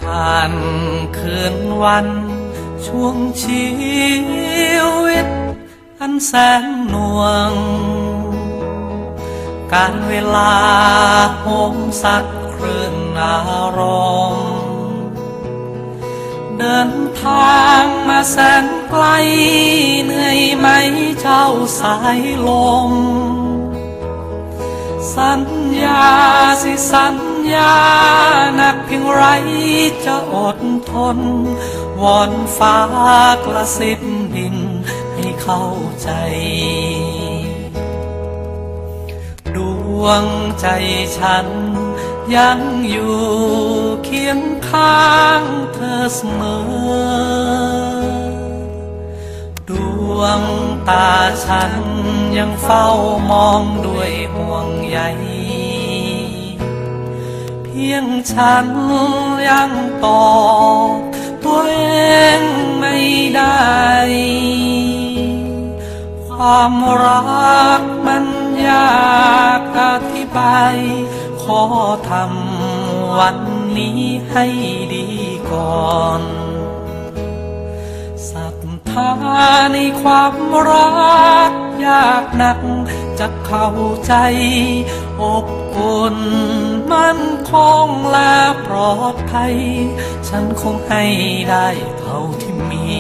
ผ่านคืนวันช่วงชีวิตอันแสนหน่วงการเวลาโหมสักคลื่นอารมณ์เดินทางมาแสนไกลเหนื่อยไหมเจ้าสายลมสัญญาสิสัญญาหนักเพียงไรจะอดทนวอนฟ้ากระซิบดินให้เข้าใจดวงใจฉันยังอยู่เคียงข้างเธอเสมอดวงตาฉันยังเฝ้ามองด้วยห่วงใยเพียงฉันยังตอบตัวเองไม่ได้ความรักมันยากอธิบายขอทำวันนี้ให้ดีก่อนศรัทธาในความรักยากนักจะเข้าใจอบอุ่นมั่นคงและปลอดภัยฉันคงให้ได้เท่าที่มี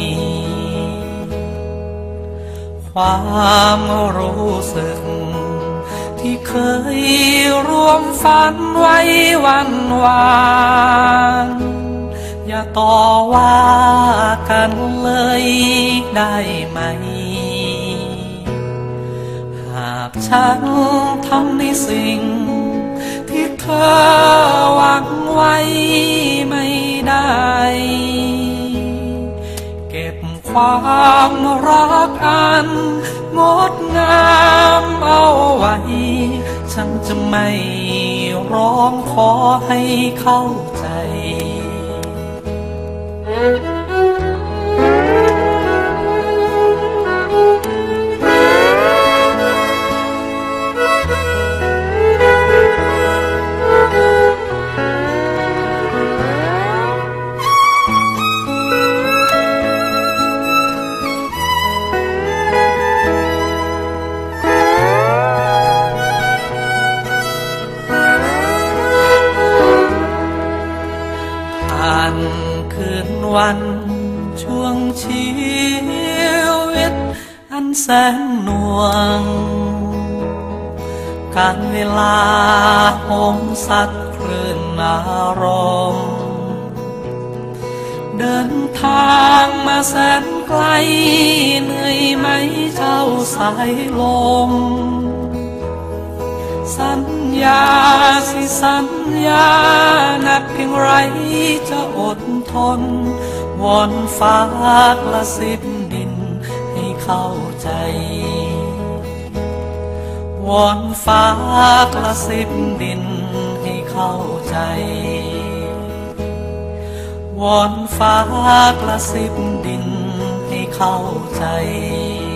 ความรู้สึกที่เคยร่วมฝันไว้วันวานอย่าต่อว่ากันเลยได้ไหมหากฉันทำในสิ่งที่เธอหวังไว้ไม่ได้เก็บความรักอันงดงามเอาไว้ฉันจะไม่ร้องขอให้เข้าใจคืนวันช่วงชีวิตอันแสนหน่วงการเวลาโหมสักคลื่นอารมณ์เดินทางมาแสนไกลเหนื่อยไหมเจ้าสายลมสัญญาสิสัญญาหนักเพียงไรจะอดทนวอนฟ้ากระซิบดินให้เข้าใจวอนฟ้ากระซิบดินให้เข้าใจวอนฟ้ากระซิบดินให้เข้าใจ